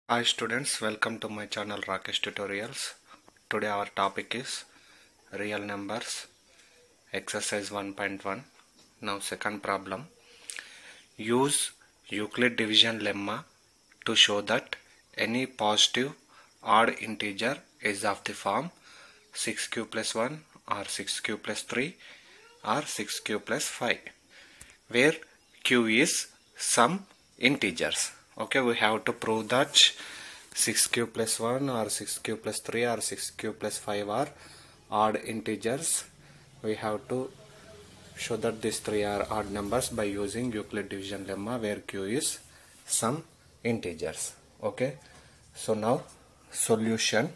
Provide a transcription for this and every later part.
Hi students, welcome to my channel Rakesh Tutorials. Today our topic is real numbers, exercise 1.1. Now second problem. Use Euclid division lemma to show that any positive odd integer is of the form 6q plus 1 or 6q plus 3 or 6q plus 5, where q is some integers. Okay, we have to prove that 6q plus 1 or 6q plus 3 or 6q plus 5 are odd integers. We have to show that these three are odd numbers by using Euclid division lemma, where q is some integers. Okay, so now solution.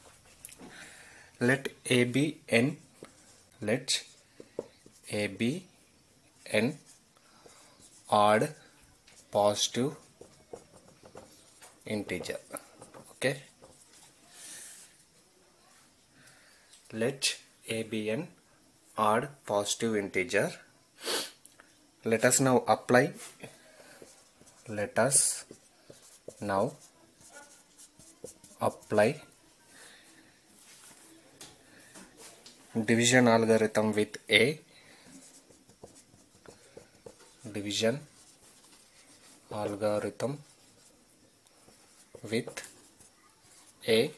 Let a be n odd positive integer. Okay, let a be an odd positive integer. Let us now apply division algorithm with a. Division algorithm with a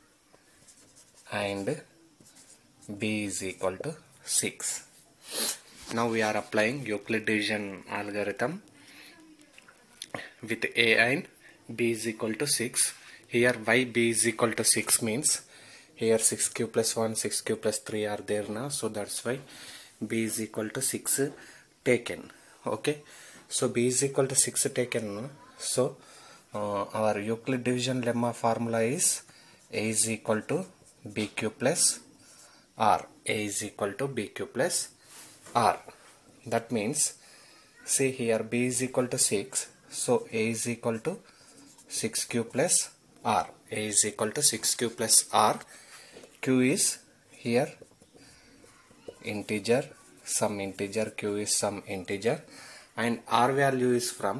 and b is equal to 6. Now we are applying Euclid division algorithm with a and b is equal to 6. Here why b is equal to 6 means here 6q plus 1, 6q plus 3 are there now, so that's why b is equal to 6 taken. Okay, so b is equal to 6 taken. So our Euclid division lemma formula is a is equal to bq plus r. A is equal to bq plus r. That means, see here b is equal to 6, so a is equal to 6q plus r. A is equal to 6q plus r. Q is here integer, some integer, q is some integer, and r value is from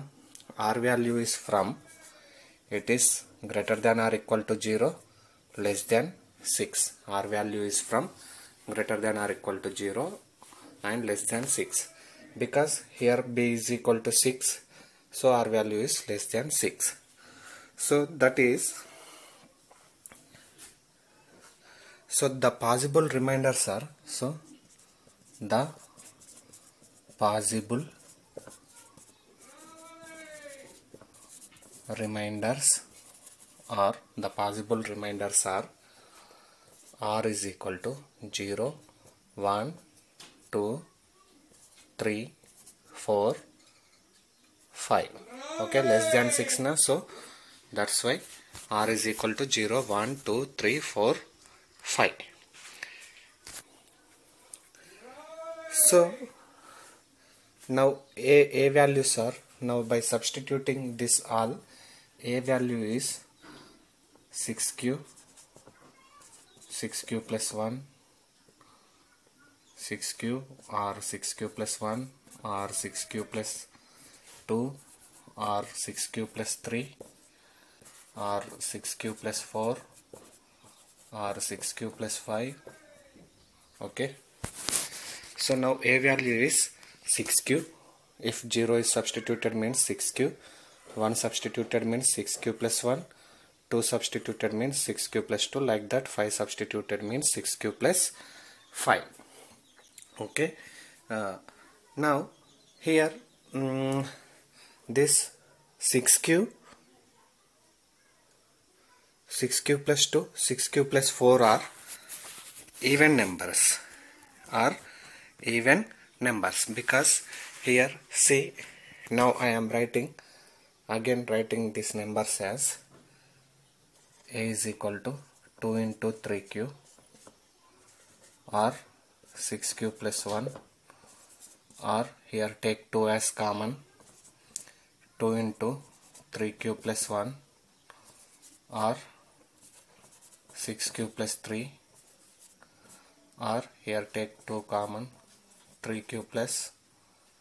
it is greater than or equal to 0, less than 6. R value is from greater than or equal to 0 and less than 6, because here b is equal to 6, so r value is less than 6. So that is, so the possible remainders are, so the possible reminders are r is equal to 0, 1, 2, 3, 4, 5. Okay, less than 6 now, so that's why r is equal to 0, 1, 2, 3, 4, 5. So now a values are, now by substituting this all, a value is 6q plus 1, 6q or 6q plus 1 or 6q plus 2 or 6q plus 3 or 6q plus 4 or 6q plus 5. Okay, so now a value is 6q. If 0 is substituted means 6q, 1 substituted means 6q plus 1, 2 substituted means 6q plus 2, like that. 5 substituted means 6q plus 5. Okay, now here this 6q plus 2, 6q plus 4 are even numbers, because here see, now I am writing these numbers as a is equal to 2 into 3q or 6q plus 1, or here take 2 as common, 2 into 3q plus 1 or 6q plus 3, or here take 2 common, 3q plus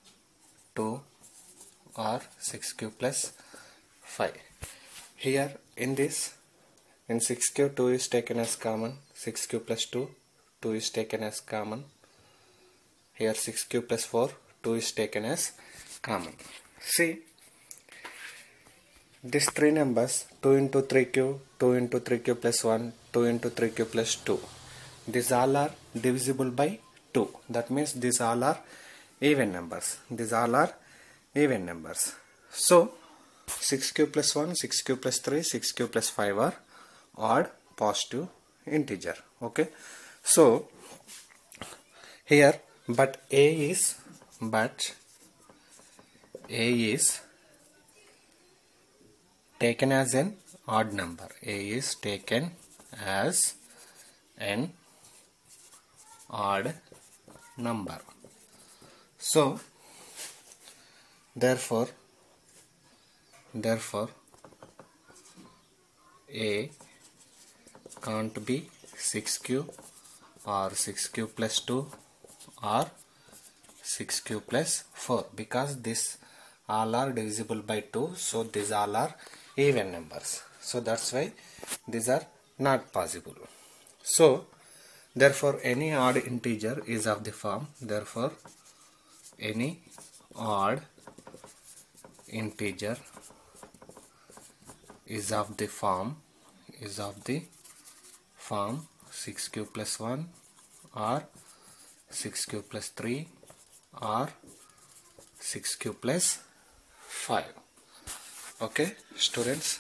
2 or 6q plus 5. Here in this, in 6 cube 2 is taken as common. 6 cube plus 2, 2 is taken as common. Here 6 cube plus 4, 2 is taken as common. See, these three numbers, 2 into 3 cube, 2 into 3 cube plus 1, 2 into 3 cube plus 2. These all are divisible by 2. That means these all are even numbers. These all are even numbers. So, 6 cube plus 1, 6 cube plus 3, 6 cube plus 5 are odd positive integer. Okay. So, here, but A is taken as an odd number. A is taken as an odd number. So, therefore, A can't be 6 cube or 6 cube plus 2 or 6 cube plus 4, because this all are divisible by 2, so these all are even numbers. So that's why these are not possible. So therefore any odd integer is of the form, therefore any odd integer is of the form 6 cube plus 1 or 6 cube plus 3 or 6 cube plus 5. Okay, students,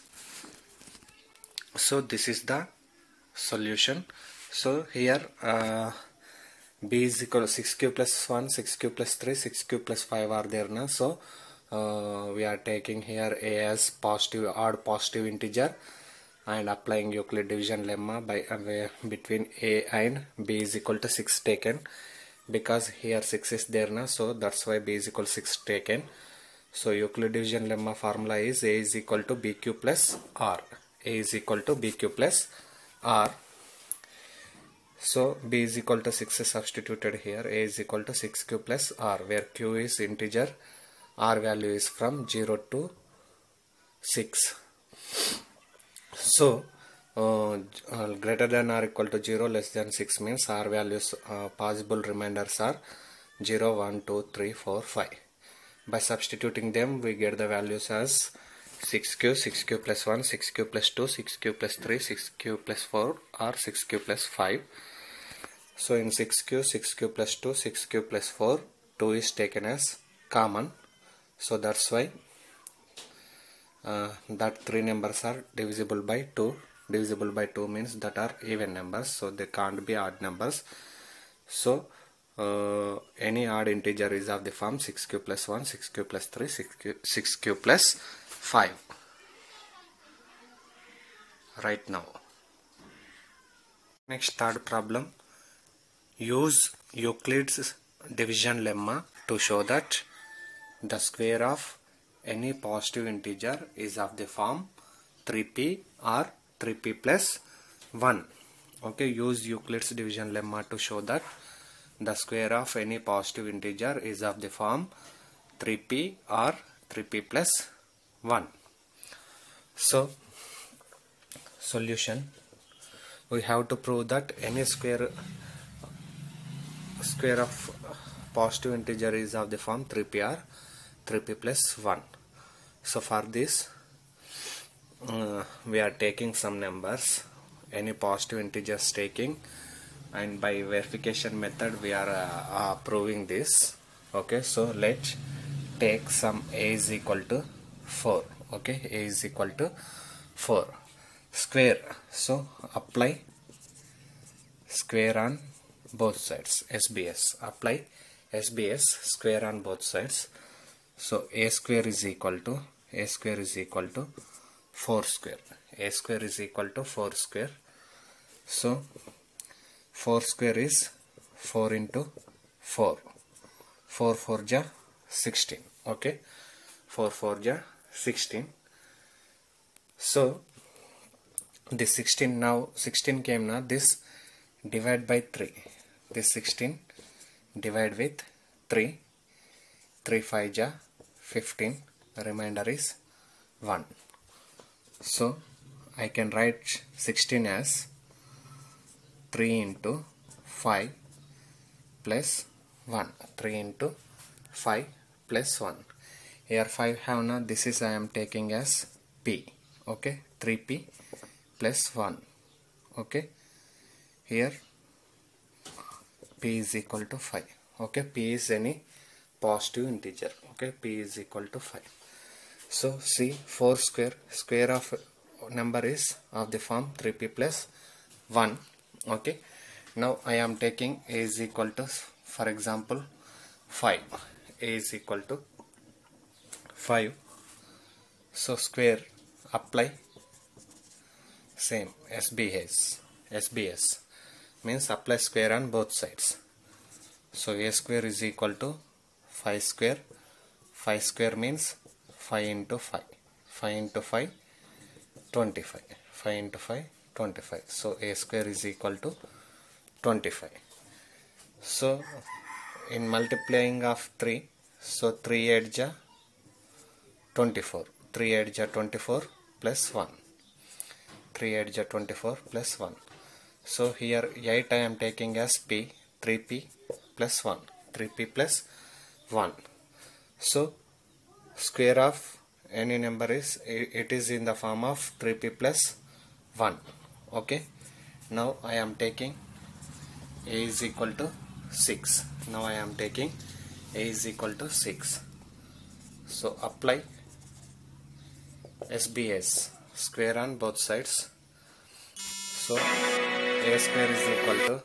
so this is the solution. So here B is equal to 6 cube plus 1, 6 cube plus 3, 6 cube plus 5 are there now. So we are taking here A as positive, odd positive integer, and applying Euclid division lemma by between A and B is equal to 6 taken, because here 6 is there now, so that's why B is equal to 6 taken. So Euclid division lemma formula is A is equal to BQ plus R. A is equal to BQ plus R. So B is equal to 6 is substituted here. A is equal to 6 Q plus R, where Q is integer, R value is from 0 to 6. So greater than or equal to 0, less than 6 means R values, possible remainders are 0, 1, 2, 3, 4, 5. By substituting them, we get the values as 6Q plus 1, 6Q plus 2, 6Q plus 3, 6Q plus 4 or 6Q plus 5. So in 6Q plus 2, 6Q plus 4, 2 is taken as common. So that's why that three numbers are divisible by 2. Divisible by 2 means that are even numbers, so they can't be odd numbers. So any odd integer is of the form 6Q plus 1, 6Q plus 3, 6Q plus 5. Right now. Next, third problem. Use Euclid's division lemma to show that the square of any positive integer is of the form 3p or 3p plus 1. Okay, use Euclid's division lemma to show that the square of any positive integer is of the form 3p or 3p plus 1. So, solution, we have to prove that any square of positive integer is of the form 3p or 3p plus 1. So for this we are taking some numbers, any positive integers taking, and by verification method we are proving this. Okay, so let's take some A is equal to 4. Okay, A is equal to 4. Square, so apply square on both sides, SBS, apply SBS square on both sides. So A square is equal to 4 square. A square is equal to 4 square. So 4 square is 4 into 4. 4 4 ja 16. Okay, 4 4 ja 16. So this 16, now 16 came now, this divide by 3. This 16 divide with 3. 3 5 ja 15. Remainder is 1. So I can write 16 as 3 into 5 plus 1. 3 into 5 plus 1. Here 5 have now, this is I am taking as P. Okay, 3P plus 1. Okay, here P is equal to 5. Okay, P is any positive integer. Okay, P is equal to 5. So see, 4 square of number is of the form 3P plus 1. Okay, now I am taking A is equal to, for example, 5. A is equal to 5. So square, apply same SBS means apply square on both sides. So A square is equal to 5 square. 5 square means 5 into 5. 5 into 5, 25. 5 into 5, 25. So A square is equal to 25. So in multiplying of 3, so 3 8 ja 24. 3 8 ja 24 plus 1. 3 8 ja 24 plus 1. So here 8 I am taking as P, 3P plus 1. 3P plus 1. So square of any number is, it is in the form of 3P plus 1. Okay, now I am taking A is equal to 6. Now I am taking A is equal to 6. So apply SBS square on both sides. So A square is equal to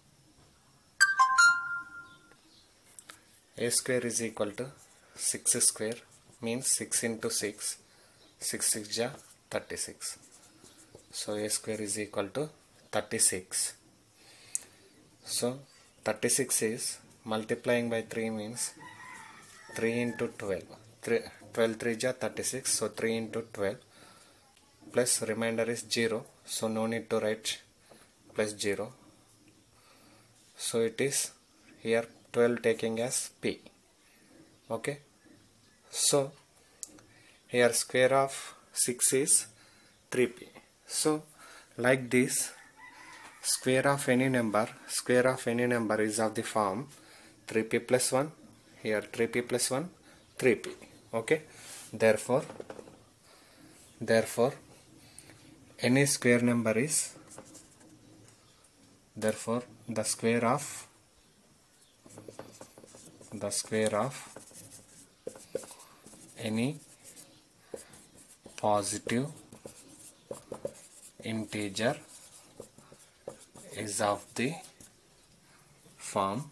A square is equal to 6 square means 6 into 6. 6 6 ja 36. So A square is equal to 36. So 36 is multiplying by 3 means 3 into 12. 12 3 ja 36. So 3 into 12 plus remainder is 0. So no need to write plus 0. So it is here 12 taking as P. Okay. So here square of 6 is 3P. So like this, square of any number is of the form 3P plus 1. Here 3P plus 1, 3P. Okay. Therefore any square number is, therefore the square of any positive integer is of the form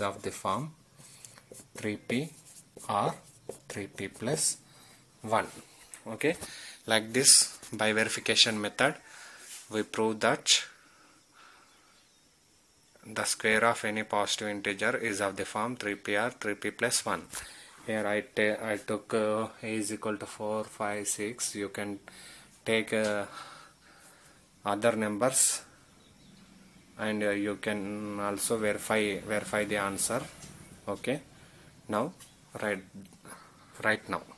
3P or 3P plus 1. Okay, like this, by verification method we prove that the square of any positive integer is of the form 3P or 3P plus 1. Here I took A is equal to 4, 5, 6. You can take other numbers, and you can also verify the answer. Okay, now right now.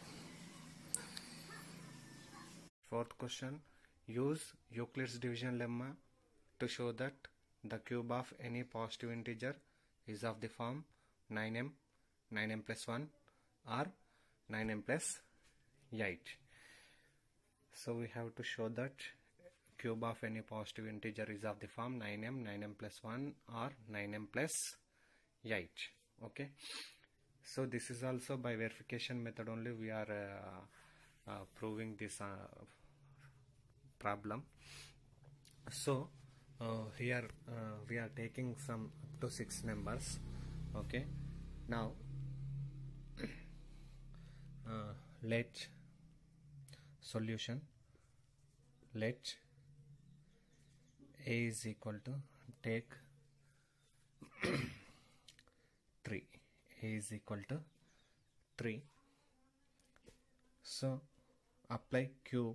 Fourth question, use Euclid's division lemma to show that the cube of any positive integer is of the form 9m plus 1 or 9m plus 8. So we have to show that cube of any positive integer is of the form 9m plus 1 or 9m plus 8. Okay, so this is also by verification method only we are proving this problem. So here we are taking some up to 6 numbers. Okay, now let solution, let A is equal to, take 3. A is equal to 3. So apply cube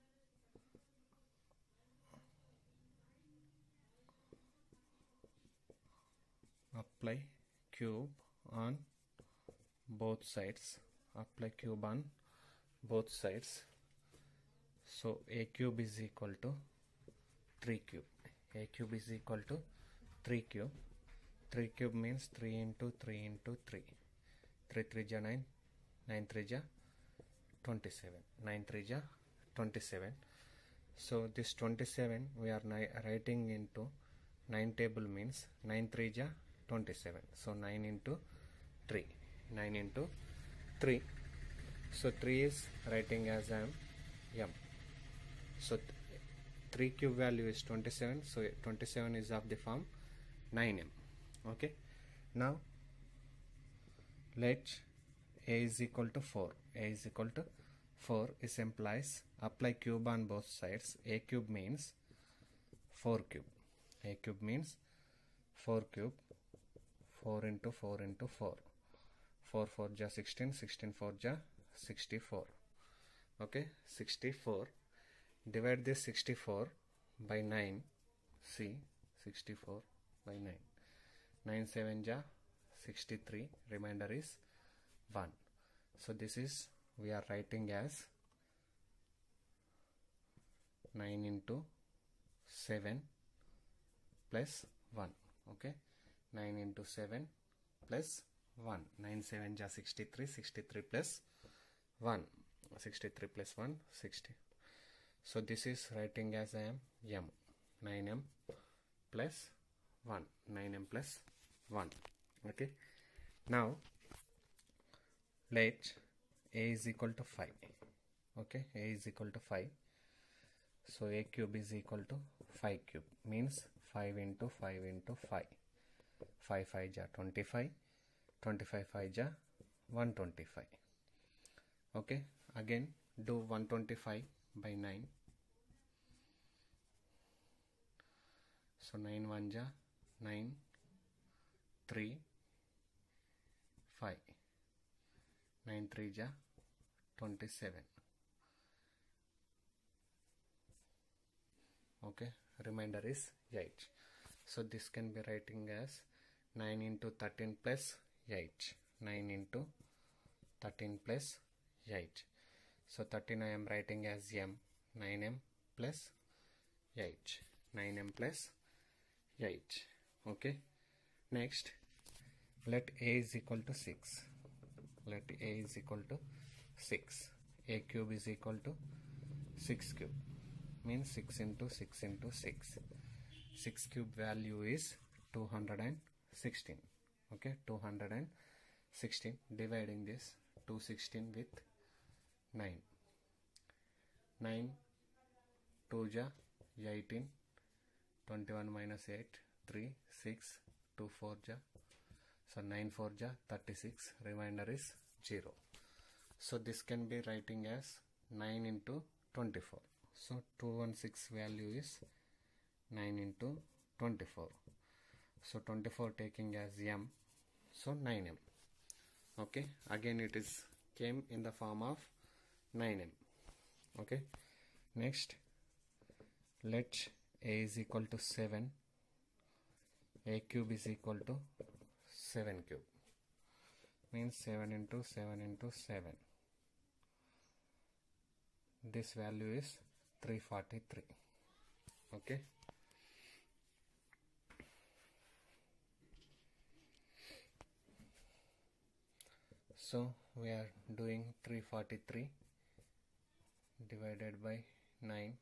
on both sides. So a cube is equal to 3 cube. A cube is equal to 3 cube. 3 cube means 3 into 3 into 3. 3 3 ja 9, 9 3 ja 27. 9 3 ja 27. So this 27 we are writing into 9 table means 9 3 ja 27. So 9 into 3. 9 into 3. So 3 is writing as m. So 3 cube value is 27. So 27 is of the form 9m. Okay. Now let a is equal to 4. A is equal to 4 is implies apply cube on both sides. A cube means 4 cube. A cube means 4 cube. 4 into 4 into 4. 4 4 ja 16. 16 4 ja 64. Okay. 64. Divide this 64 by 9. See, 64 by 9. 9 7 ja 63. Remainder is 1. So this is we are writing as 9 into 7 plus 1. Okay. 9 into 7 plus 1. 9 7 ja 63. 63 plus 1. 63 plus 1 60. So this is writing as m 9m plus 1. 9m plus 1. Okay. Now let a is equal to 5. Okay. A is equal to 5. So a cube is equal to 5 cube means 5 into 5 into 5. 5 5 ja 25. 25 5 ja 125. Okay. Again do 125 by 9. So 9 1 ja 9. 3 5. 9 3 ja 27. Okay. Remainder is 8. So this can be writing as 9 into 13 plus 8. 9 into 13 plus 8. So 13 I am writing as m. 9m plus 8. 9m plus 8. Okay. Next, let a is equal to 6. Let a is equal to 6. A cube is equal to 6 cube. Means 6 into 6 into 6. 6 cube value is 216. Okay, 216. Dividing this 216 with 9. 9 2 ja 18. 21 minus 8 3 6 2 4 ja. So 9 4 ja 36. Remainder is 0. So this can be writing as 9 into 24. So 216 value is 9 into 24. So 24 taking as m. So 9m. Okay. Again it is came in the form of 9m. Okay. Next, let a is equal to 7. A cube is equal to 7 cube. Means 7 into 7 into 7. This value is 343. Okay. So we are doing 343 divided by 9.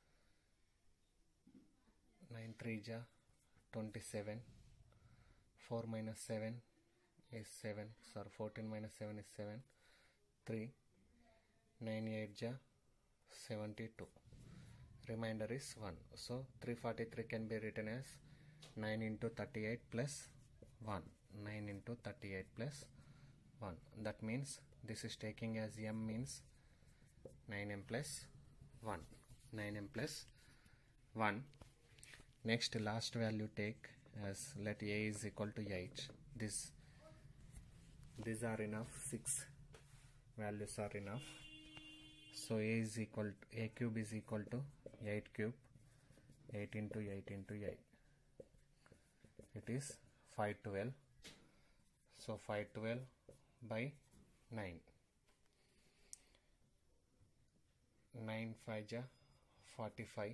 9 3 ja 27. 4 minus 7 is 7. Sorry, 14 minus 7 is 7. 3. 9 8 ja 72. Remainder is 1. So 343 can be written as 9 into 38 plus 1. 9 into 38 plus 1. That means this is taking as m means 9m plus 1. 9m plus 1. Next, last value take as let a is equal to 8. These are enough. 6 values are enough. So a is equal to, a cube is equal to 8 cube. 8 into 8 into 8. It is 512. So 512 by 9. 9 5 ja 45,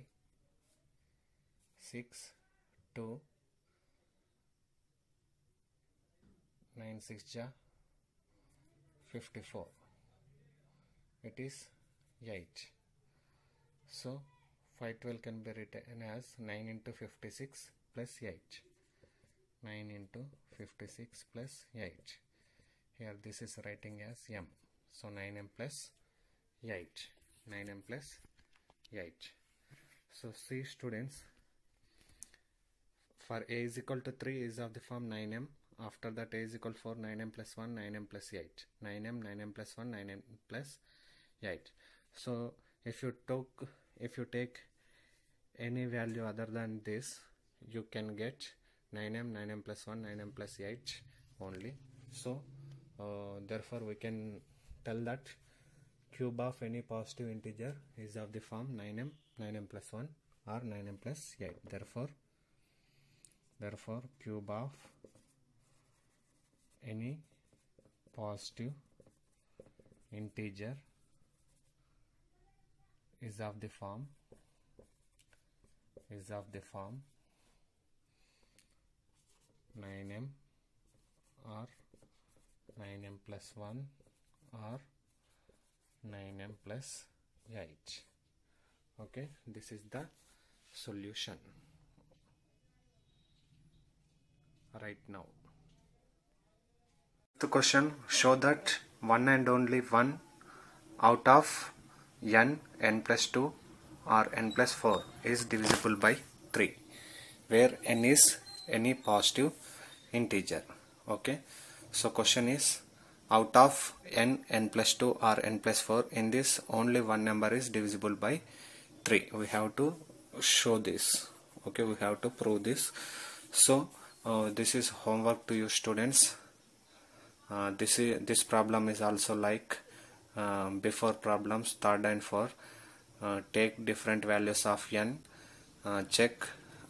6 2, 9 6 ja 54. It is 8. So 512 can be written as 9 into 56 plus 8. 9 into 56 plus 8. Here this is writing as m. So 9m plus 8. 9m plus 8. So see students, for a is equal to 3 is of the form 9m. After that a is equal to 4, 9m plus 1, 9m plus 8. 9m, 9m plus 1, 9m plus 8. So if you take any value other than this, you can get 9m, 9m plus 1, 9m plus 8 only. So therefore we can tell that cube of any positive integer is of the form 9m, 9m plus 1 or 9m plus 8. Therefore cube of any positive integer is of the form 9m or 9m plus 1 or 9m plus 8. Okay, this is the solution right now. The question, show that one and only one out of n plus 2 or n plus 4 is divisible by 3, where n is any positive integer. Okay, so question is, out of n plus 2 or n plus 4, in this only one number is divisible by 3. We have to show this. Okay, we have to prove this. So this is homework to you students. This problem is also like before problems 3rd and 4th. Take different values of n, check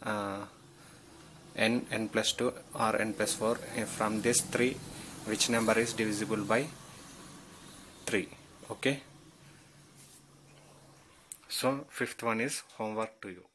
n plus 2 or n plus 4. From this 3, which number is divisible by 3. Okay, so 5th one is homework to you.